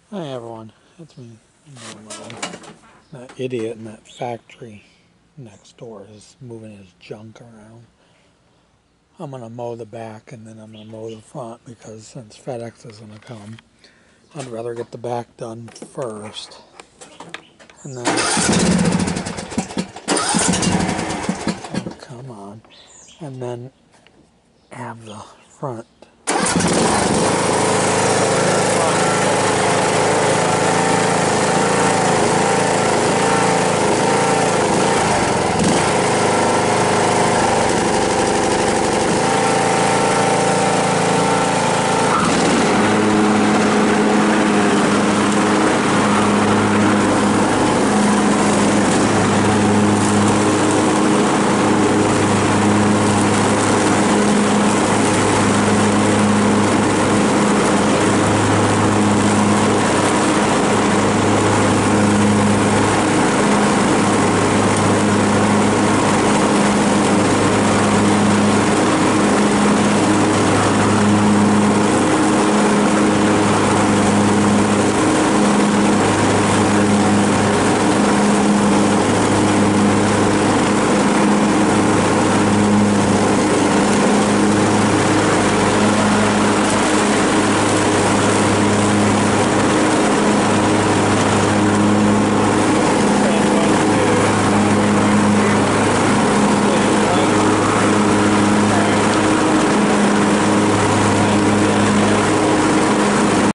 Hi everyone, it's me. That idiot in that factory next door is moving his junk around. I'm gonna mow the back and then I'm gonna mow the front because since FedEx is gonna come, I'd rather get the back done first. And then, oh, come on, and then have the front